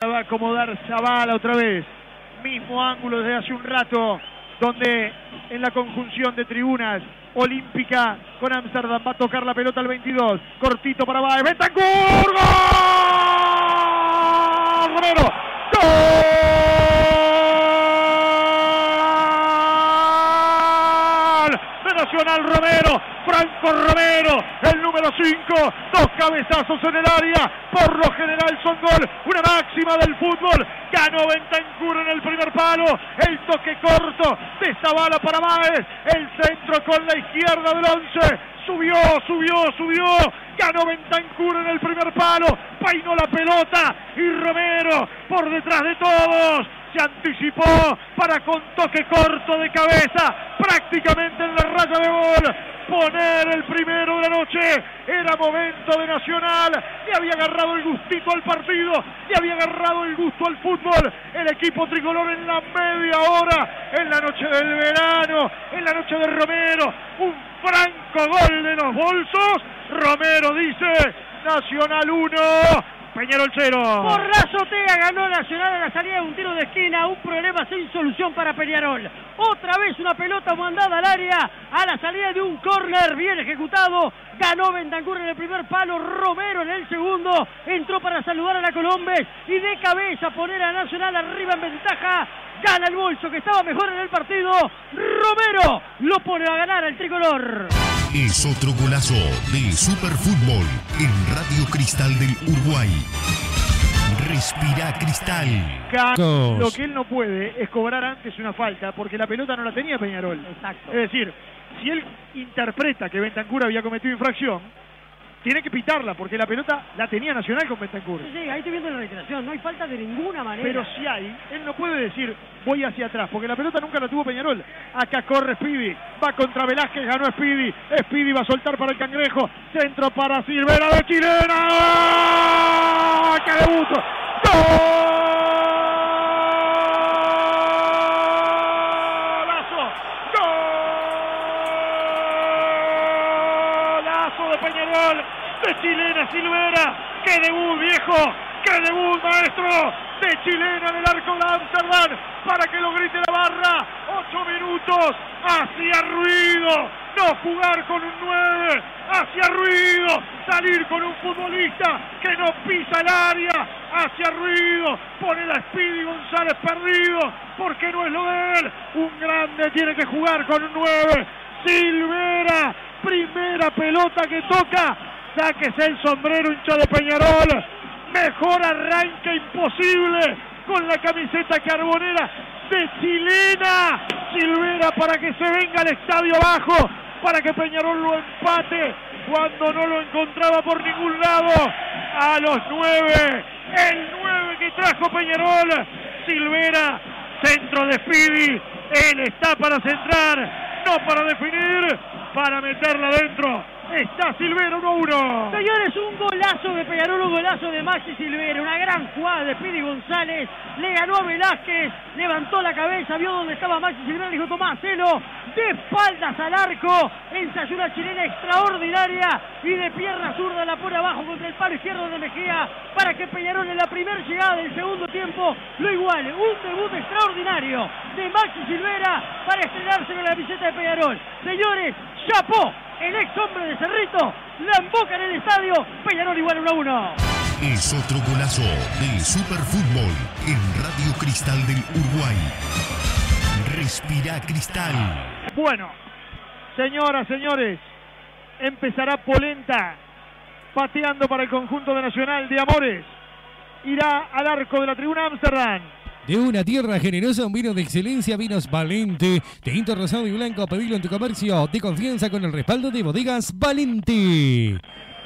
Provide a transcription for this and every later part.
Va a acomodar Zavala otra vez. Mismo ángulo desde hace un rato, donde en la conjunción de tribunas, Olímpica con Ámsterdam va a tocar la pelota al 22. Cortito para Báez. ¡Bentancur! ¡Gol! ¡Romero! ¡Gol! De Nacional Romero. Franco Romero, el número 5, dos cabezazos en el área, por lo general son gol, una máxima del fútbol. Ganó Bentancur en el primer palo, el toque corto de Zavala para Báez, el centro con la izquierda del 11, subió, ganó Bentancur en el primer palo, peinó la pelota y Romero por detrás de todos se anticipó para con toque corto de cabeza, prácticamente en la raya de gol, poner el primero de la noche. Era momento de Nacional, le había agarrado el gustito al partido, le había agarrado el gusto al fútbol, el equipo tricolor en la media hora, en la noche del verano, en la noche de Romero, un franco gol de los bolsos. Romero dice, Nacional 1, Peñarol 0. Por la azotea ganó Nacional a la salida de un tiro de esquina, un problema sin solución para Peñarol. Otra vez una pelota mandada al área a la salida de un córner bien ejecutado. Ganó Bentancur en el primer palo, Romero en el segundo. Entró para saludar a la Colombes y de cabeza poner a Nacional arriba en ventaja. Gana el bolso que estaba mejor en el partido. Romero lo pone a ganar al tricolor. Es otro golazo de Superfútbol en Radio Cristal del Uruguay. Respira Cristal. Lo que él no puede es cobrar antes una falta, porque la pelota no la tenía Peñarol. Exacto. Es decir, si él interpreta que Bentancur había cometido infracción, tiene que pitarla, porque la pelota la tenía Nacional con Bentancur. Sí, ahí estoy viendo la reiteración, no hay falta de ninguna manera. Pero si hay, él no puede decir voy hacia atrás, porque la pelota nunca la tuvo Peñarol. Acá corre Speedy, va contra Velázquez, ganó Speedy. Speedy va a soltar para el Cangrejo, centro para Silvera de Chilena. ¡Qué debut! ¡Golazo! ¡Golazo de Peñarol! De Chilena Silvera. ¡Qué debut, viejo! ¡Qué debut, maestro! De Chilena en el arco de Ámsterdam, para que lo grite la barra. 8 minutos, hacía ruido no jugar con un 9, hacía ruido salir con un futbolista que no pisa el área, hacía ruido poner a Speedy González perdido, porque no es lo de él. Un grande tiene que jugar con un 9. Silvera, primera pelota que toca, sáquese el sombrero, hincha de Peñarol. Mejor arranque imposible con la camiseta carbonera de Chilena. Silvera para que se venga al estadio abajo, para que Peñarol lo empate cuando no lo encontraba por ningún lado. A los 9, el 9 que trajo Peñarol. Silvera, centro de Speedy. Él está para centrar, no para definir, para meterla adentro. Está Silvera 1-1. Señores, un golazo de Peñarol, un golazo de Maxi Silvera, una gran jugada de Speedy González, le ganó a Velázquez, levantó la cabeza, vio dónde estaba Maxi Silvera, dijo tomá, celo, de espaldas al arco, ensayó una chilena extraordinaria y de pierna zurda la pone abajo contra el palo izquierdo de Mejía para que Peñarol en la primera llegada del segundo tiempo lo iguale. Un debut extraordinario de Maxi Silvera para estrenarse con la camiseta de Peñarol. Señores, chapó. El ex hombre de Cerrito la emboca en el estadio. Peñarol igual 1-1. Es otro golazo de Superfútbol en Radio Cristal del Uruguay. Respira Cristal. Bueno, señoras, señores, empezará Polenta pateando para el conjunto de Nacional de Amores. Irá al arco de la tribuna Ámsterdam. De una tierra generosa, un vino de excelencia, Vinos Valente. Tinto rosado y blanco, pedilo en tu comercio de confianza con el respaldo de Bodegas Valente.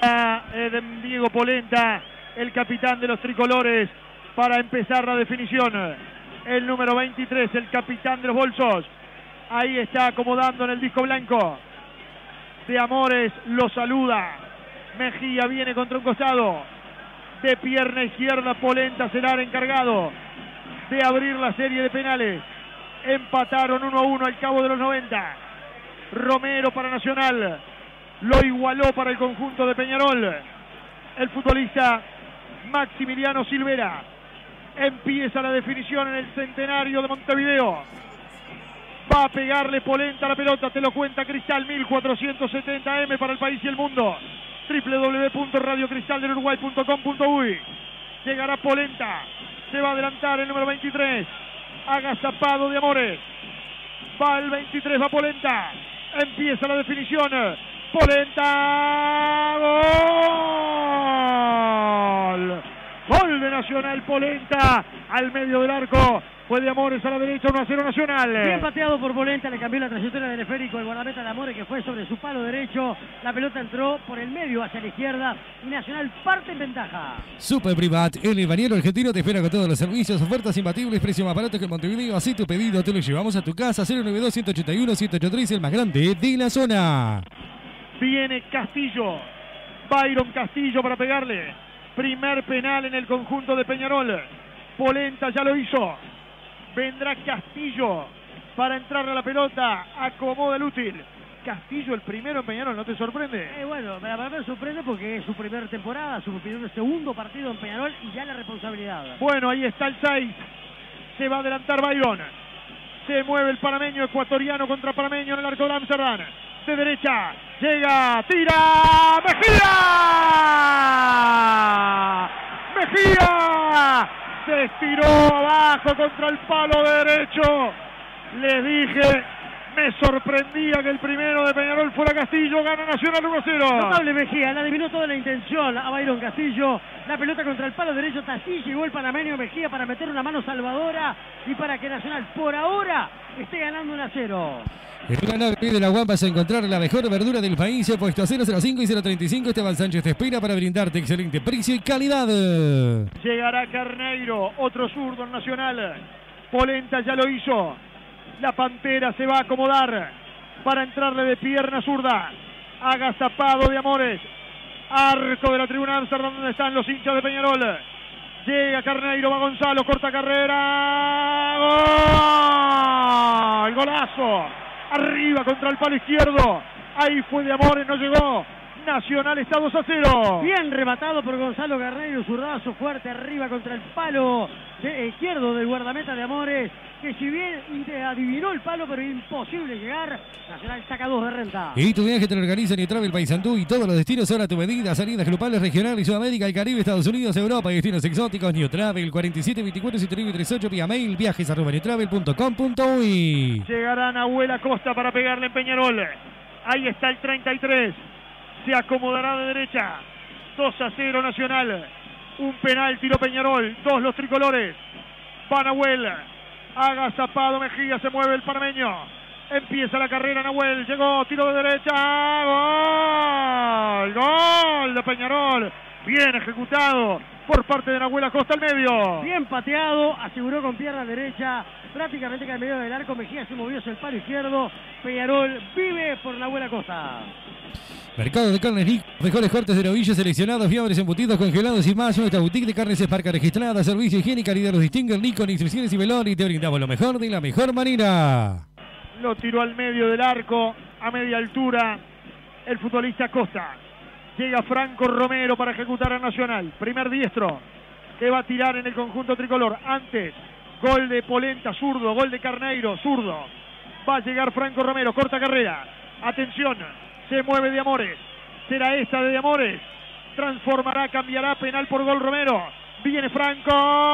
Diego Polenta, el capitán de los tricolores, para empezar la definición. El número 23, el capitán de los bolsos. Ahí está acomodando en el disco blanco. De Amores lo saluda. Mejía viene contra un costado. De pierna izquierda, Polenta será el encargado de abrir la serie de penales. Empataron 1-1 al cabo de los 90. Romero para Nacional, lo igualó para el conjunto de Peñarol el futbolista Maximiliano Silvera. Empieza la definición en el Centenario de Montevideo. Va a pegarle Polenta a la pelota, te lo cuenta Cristal, 1470 AM para el país y el mundo. www.radiocristaldeluruguay.com.uy. Llegará Polenta, se va a adelantar el número 23, agazapado de Amores. Va el 23, va Polenta, empieza la definición. Polenta, gol. Gol de Nacional, Polenta al medio del arco. Fue de Amores a la derecha, 1-0 Nacional. Bien pateado por Polenta, le cambió la trayectoria del esférico el guardameta de Amores, que fue sobre su palo derecho. La pelota entró por el medio hacia la izquierda y Nacional parte en ventaja. Super Privat, el bañero argentino te espera con todos los servicios, ofertas imbatibles, precio más barato que en Montevideo. Así tu pedido te lo llevamos a tu casa. 092-181-183, el más grande de la zona. Viene Castillo, Byron Castillo para pegarle. Primer penal en el conjunto de Peñarol. Polenta ya lo hizo. Vendrá Castillo para entrarle a la pelota. Acomoda el útil. Castillo el primero en Peñarol, ¿no te sorprende? Bueno, me sorprende porque es su primera temporada, su segundo partido en Peñarol y ya la responsabilidad. Bueno, ahí está el 6. Se va a adelantar Byron. Se mueve el panameño, ecuatoriano contra panameño en el arco de Amsterdam. De derecha, llega, tira, Mejía se estiró abajo contra el palo derecho. Les dije, me sorprendía que el primero de Peñarol fuera Castillo. Gana Nacional 1-0. Notable Mejía, le adivinó toda la intención a Byron Castillo. La pelota contra el palo derecho, así llegó el panameño Mejía para meter una mano salvadora y para que Nacional por ahora esté ganando 1-0. En la nave de la UAM vas a encontrar la mejor verdura del país, puesto a 005 y 035. Esteban Sánchez te espera para brindarte excelente precio y calidad. Llegará Carneiro, otro zurdo en Nacional. Polenta ya lo hizo. La Pantera se va a acomodar para entrarle de pierna zurda. Agazapado de Amores. Arco de la tribuna de Amsterdam, donde están los hinchas de Peñarol. Llega Carneiro, va Gonzalo, corta carrera. ¡Gol! ¡Golazo! Arriba contra el palo izquierdo. Ahí fue de Amores, no llegó. Nacional está 2-0. Bien rematado por Gonzalo Carneiro, zurdazo fuerte arriba contra el palo izquierdo del guardameta de Amores, que si bien adivinó el palo, pero imposible llegar. Nacional saca 2 de renta. Y tu viaje te lo organiza Nitravel Paysandú y todos los destinos ahora a tu medida. Salidas grupales, regionales, Sudamérica, el Caribe, Estados Unidos, Europa y destinos exóticos. New Travel 4724-7938 vía mail viajes@nitravel.com.uy. Llegará Nahuel Acosta para pegarle en Peñarol. Ahí está el 33. Se acomodará de derecha. 2-0 Nacional. Un penal tiró Peñarol. 2 los tricolores. Va Nahuel. Agazapado Mejía. Se mueve el panameño. Empieza la carrera Nahuel. Llegó. Tiro de derecha. Gol. Gol de Peñarol. Bien ejecutado por parte de Nahuel Acosta al medio. Bien pateado. Aseguró con pierna derecha. Prácticamente que al medio del arco. Mejía se movió hacia el palo izquierdo. Peñarol vive por Nahuel Acosta. Mercado de carnes Nick, mejores cortes de novillos seleccionados, fiambres, embutidos, congelados y más. Nuestra boutique de carnes Esparca registrada, servicio, higiene y calidad los distingue Nick con instrucciones y velón, y te brindamos lo mejor de la mejor manera. Lo tiró al medio del arco, a media altura, el futbolista Acosta. Llega Franco Romero para ejecutar a Nacional. Primer diestro que va a tirar en el conjunto tricolor. Antes, gol de Polenta, zurdo, gol de Carneiro, zurdo. Va a llegar Franco Romero, corta carrera. Atención. Se mueve de Amores. Será esta de Amores. Transformará, cambiará. Penal por gol Romero. Viene Franco.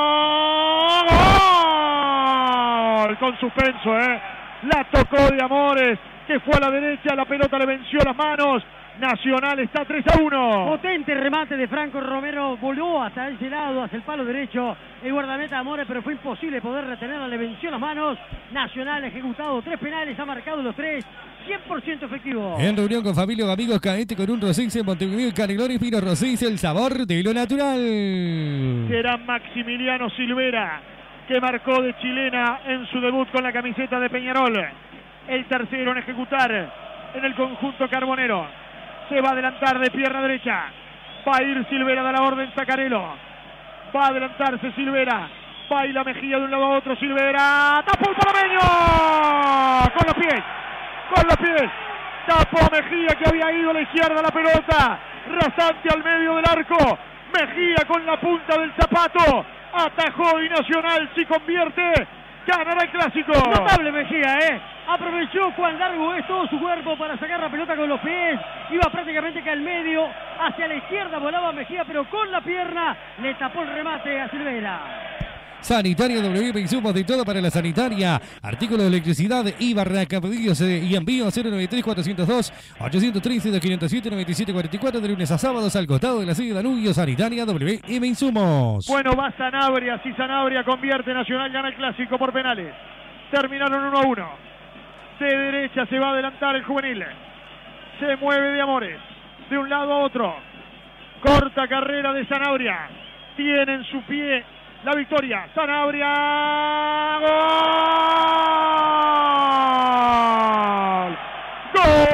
¡Gol! Con suspenso, La tocó de Amores, que fue a la derecha. La pelota le venció las manos. Nacional está 3-1. Potente remate de Franco Romero. Voló hasta ese lado, hacia el palo derecho. El guardameta de Amores, pero fue imposible poder retenerla. Le venció las manos. Nacional ejecutado 3 penales. Ha marcado los 3. 100% efectivo. En reunión con familia o amigos, caete con un Rosés en Montevideo y Caniglori Pino Rosés, el sabor de lo natural. Será Maximiliano Silvera, que marcó de chilena en su debut con la camiseta de Peñarol. El tercero en ejecutar en el conjunto carbonero. Se va a adelantar de pierna derecha. Va a ir Silvera, da la orden Sacarelo. Va a adelantarse Silvera. Baila Mejía de un lado a otro. Silvera. ¡Tapó el panameño! Con los pies. Con los pies. Tapó a Mejía, que había ido a la izquierda la pelota. Rasante al medio del arco. Mejía con la punta del zapato. Atajó y Nacional si convierte. Ganará el clásico. Notable Mejía, aprovechó cuán largo es todo su cuerpo para sacar la pelota con los pies. Iba prácticamente que al medio, hacia la izquierda volaba Mejía, pero con la pierna le tapó el remate a Silvera. Sanitaria WM, insumos de todo para la sanitaria. Artículos de electricidad, IVA, pedidos y envío 093-402-813-507-9744 de lunes a sábados al costado de la sede de Danubio. Sanitaria WM Insumos. Bueno, va Sanabria. Si Sanabria convierte, Nacional gana el clásico por penales. Terminaron 1-1. De derecha se va a adelantar el juvenil. Se mueve de Amores. De un lado a otro. Corta carrera de Sanabria. Tiene en su pie la victoria. Sanabria. ¡Gol!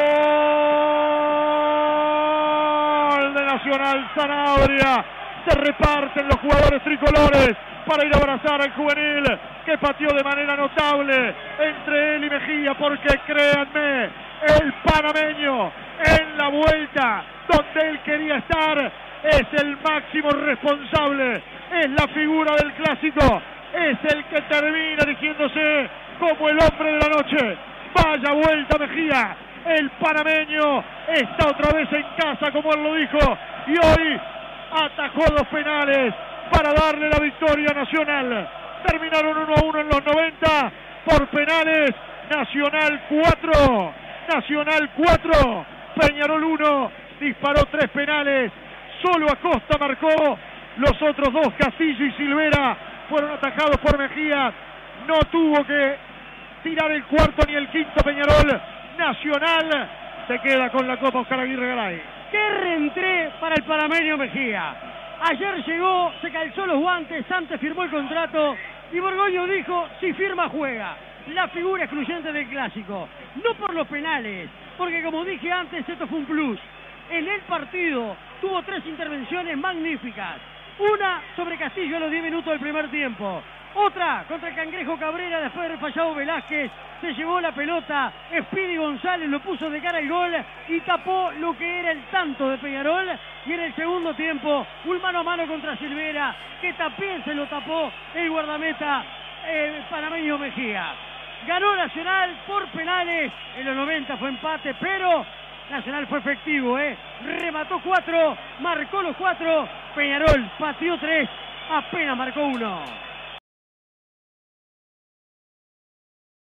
¡Gol de Nacional! Sanabria. Se reparten los jugadores tricolores para ir a abrazar al juvenil, que pateó de manera notable entre él y Mejía, porque créanme, el panameño en la vuelta donde él quería estar es el máximo responsable, es la figura del clásico, es el que termina diciéndose como el hombre de la noche. Vaya vuelta Mejía, el panameño está otra vez en casa como él lo dijo, y hoy atajó 2 penales para darle la victoria a Nacional. Terminaron 1-1 en los 90 por penales. Nacional 4, Nacional 4, Peñarol 1, disparó 3 penales. Solo Acosta marcó, los otros 2, Castillo y Silvera, fueron atajados por Mejía. No tuvo que tirar el cuarto ni el quinto Peñarol. Nacional se queda con la Copa Oscar Aguirre Garay. ¡Qué reentré para el panameño Mejía! Ayer llegó, se calzó los guantes, antes firmó el contrato y Borgoño dijo, si firma juega. La figura excluyente del clásico. No por los penales, porque como dije antes, esto fue un plus. En el partido tuvo 3 intervenciones magníficas. Una sobre Castillo a los 10 minutos del primer tiempo. Otra contra el Cangrejo Cabrera después de haber fallado Velázquez. Se llevó la pelota, Speedy González lo puso de cara al gol y tapó lo que era el tanto de Peñarol. Y en el segundo tiempo, un mano a mano contra Silvera, que también se lo tapó el guardameta panameño Mejía. Ganó Nacional por penales, en los 90 fue empate, pero Nacional fue efectivo, remató 4, marcó los 4, Peñarol pateó 3, apenas marcó 1.